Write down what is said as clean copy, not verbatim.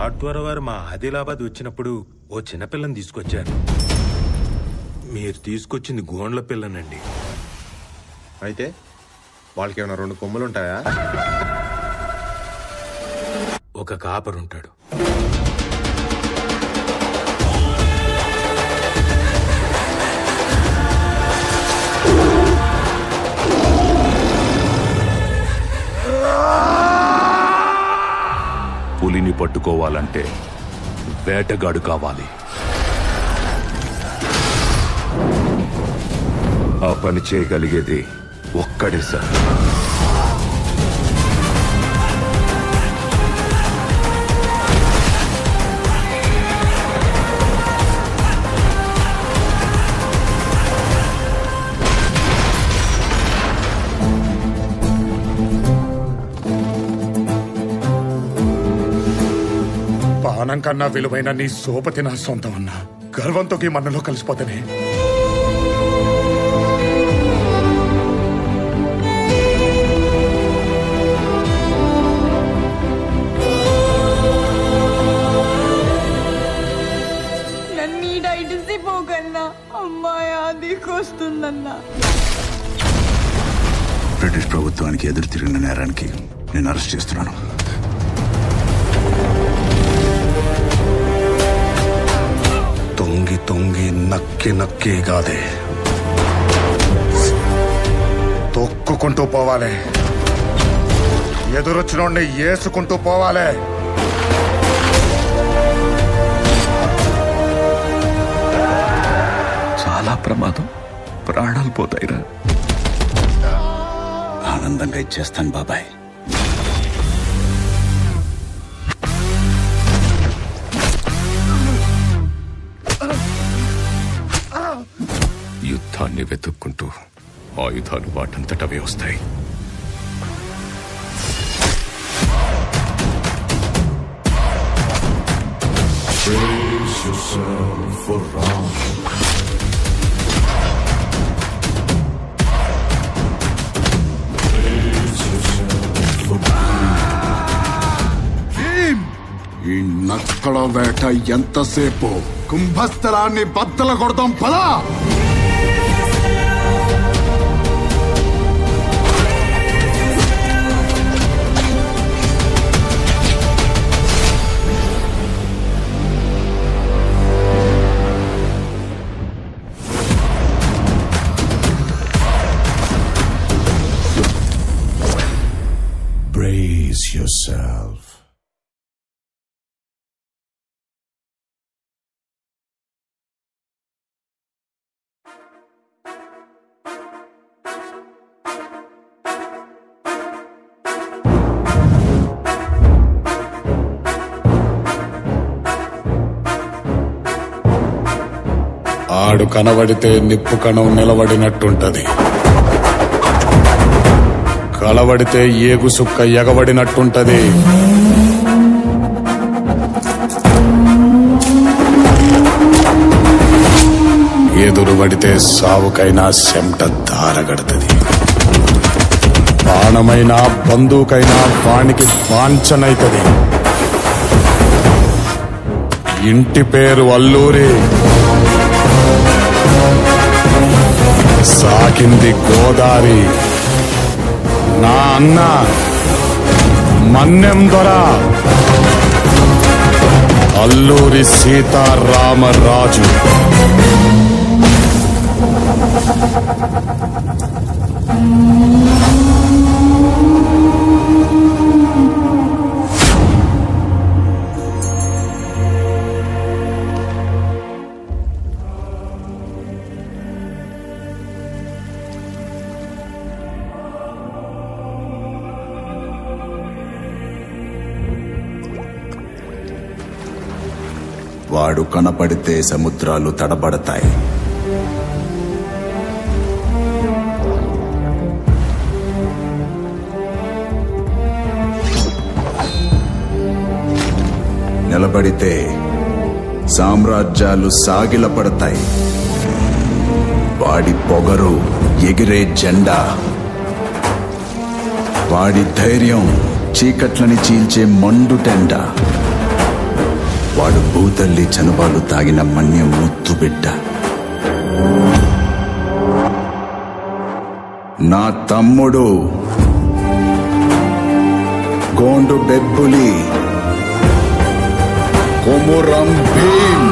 ద్వారా వారు మా ఆదిలాబాద్ వచ్చినప్పుడు ఓ చిన్నపిల్లని తీసుకొచ్చారు. మీరు తీసుకొచ్చింది గోండ్ల పిల్లనండి. అయితే వాళ్ళకి ఏమైనా 2 కొమ్ములుంటాయా? ఒక కాపరుంటాడు. పులిని పట్టుకోవాలంటే వేటగాడు కావాలి. ఆ పని చేయగలిగేది ఒక్కడే సార్. పానం కన్నా విలువైన నీ సోపతి నా సొంతం అన్నా. గర్వంతో ఈ మన్నలో కలిసిపోతానే. నన్నీడైటిసిపోకన్నా అమ్మాయి ఆదికొస్తుందన్నా. బ్రిటిష్ ప్రభుత్వానికి ఎదురు తిరిగిన నేరానికి నేను అరెస్ట్ చేస్తున్నాను. తొంగి తొంగి నక్కి నక్కి కాదే, తొక్కుకుంటూ పోవాలి. ఎదురొచ్చినోడిని ఏసుకుంటూ పోవాలి. చాలా ప్రమాదం, ప్రాణాలు పోతాయిరా. ఆనందంగా ఇచ్చేస్తాను బాబాయ్. యుద్ధాన్ని వెతుక్కుంటూ ఆయుధాలు వాటంతటవే వస్తాయి. ఈ నక్కల వేట ఎంతసేపు? కుంభస్థలాన్ని బద్దల కొడదాం పదా. Brace yourself. ఆడు కనబడితే నిప్పు కణం నిలబడినట్టుంటది. కలబడితే ఏగు సుక్క ఎగబడినట్టుంటది. ఎదురుబడితే సావుకైనా చెమట ధారగడుతుంది. బాణమైనా బందూకైనా వానికి వాంఛనైతది. ఇంటి పేరు అల్లూరి, సాకింది గోదారి. నా అన్న మన్నెం దొర అల్లూరి సీతారామరాజు. వాడు కనపడితే సముద్రాలు తడబడతాయి. నిలబడితే సామ్రాజ్యాలు సాగిలపడతాయి. వాడి పొగరు ఎగిరే జెండా, వాడి ధైర్యం చీకట్లని చీల్చే మండుటెండ. వాడు భూతల్లి చనుబాలు తాగిన మన్యం ముత్తు బిడ్డ. నా తమ్ముడు గోండు బెబ్బులి కొమురం భీమ్.